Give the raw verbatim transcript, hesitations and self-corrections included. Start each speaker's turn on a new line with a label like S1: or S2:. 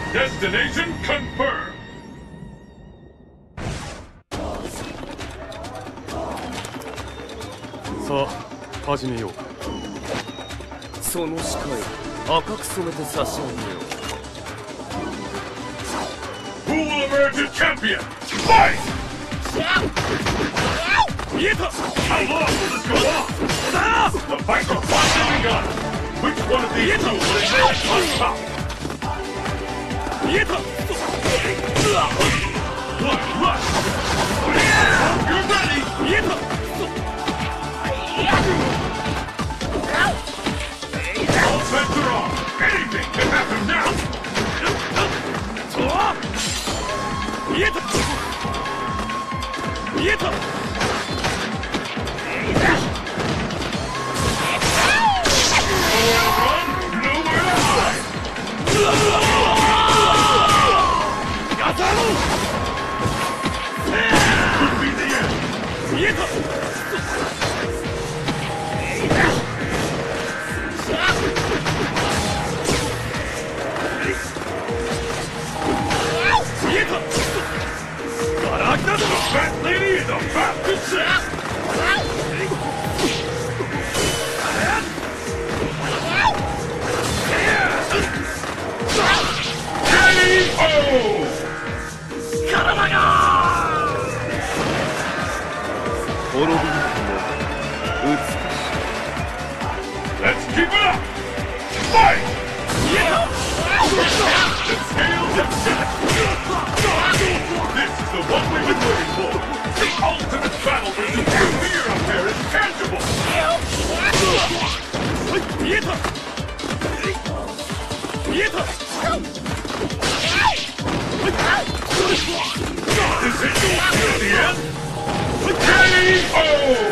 S1: Destination confirmed.
S2: さあ始めよう。
S3: その視界赤く染めて差し上げよう。
S1: Who will emerge as champion? Fight!
S3: 見えた。
S1: How long will this go on? The fight has finally begun. Which one of these two will emerge on top?
S3: 見えた。
S1: Look, look! You're ready!
S3: 見えた。
S1: All bets are on. Anything can happen now.
S3: 見えた。見えた。
S1: Nowhere to run, nowhere to hide.
S3: やったろ。
S1: Could be the end.
S3: 見えた。 見えた。ガラクタ。
S1: The fat lady is about to set. K O.
S3: 体が。滅びなくも美しい。
S1: Let's keep it up. Fight.
S3: 見えた。
S1: The scales have set. This is the one we've been waiting for. The ultimate battle versus the fear up there is tangible.
S3: 見えた。見えた。
S1: Is it the end? K O.